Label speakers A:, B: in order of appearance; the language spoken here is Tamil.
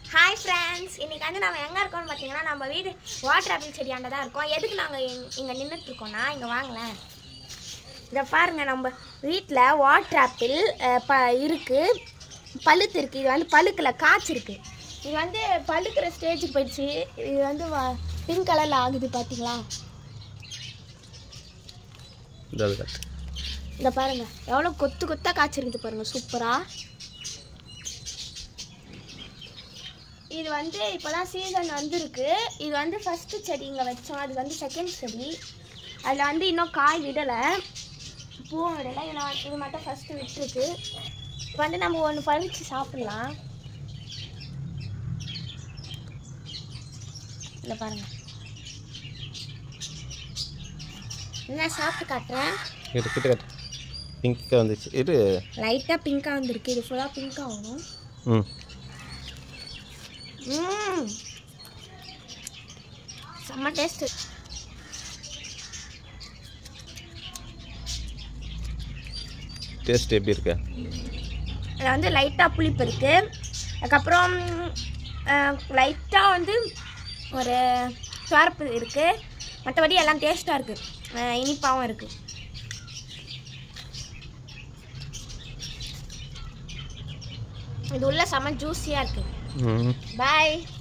A: Hi friends, இன்னைக்கு வந்து நாம எங்க இருக்கோம்னு பாத்தீங்கன்னா நம்ம வீடு வாட்டர் ஆப்பிள் செடியாண்ட தான் இருக்கோம். எதுக்கு நாங்க இங்க நின்னுட்டு இருக்கோம்னா இங்க வாங்களேன். இத பாருங்க நம்ம வீட்ல வாட்டர் ஆப்பிள் இருக்கு. பழுத்து இருக்கு. இது வந்து பழுக்கல காய்ச்சிருக்கு. இது வந்து பழுக்கிற ஸ்டேஜுக்கு போயிடுச்சு. இது வந்து பிங்க் கலர்ல ஆகுது பாத்தீங்களா? இத பாருங்க எவ்வளவு கொத்து கொத்தா காய்ச்சிருக்கு பாருங்க சூப்பரா. இது வந்து இப்போதான் சீசன் வந்திருக்கு. இது வந்து ஃபர்ஸ்ட் செடி இங்கே வச்சோம். அது வந்து செகண்ட் செடி. அதில் வந்து இன்னும் காய் விடலை, பூவும் விடலை. இது மட்டும் ஃபர்ஸ்ட் விட்டுருக்கு. இப்போ வந்து நம்ம ஒன்று பறித்து சாப்பிடலாம். இல்லை பாருங்க, என்ன சாப்பிட்டு காட்டுறேன்.
B: பிங்காக வந்துச்சு. இது
A: லைட்டாக பிங்காக வந்துருக்கு. இது ஃபுல்லாக பிங்காக ஆகணும். செம்ம டேஸ்ட்.
B: டேஸ்ட் எப்படி இருக்கு?
A: அதில் வந்து லைட்டாக புளிப்பு இருக்கு. அதுக்கப்புறம் லைட்டாக வந்து ஒரு சுவரப்பு இருக்கு. மற்றபடி எல்லாம் டேஸ்ட்டாக இருக்கு, இனிப்பாகவும் இருக்கு. இது உள்ள செம்ம ஜூஸியாக இருக்கு. பாய்.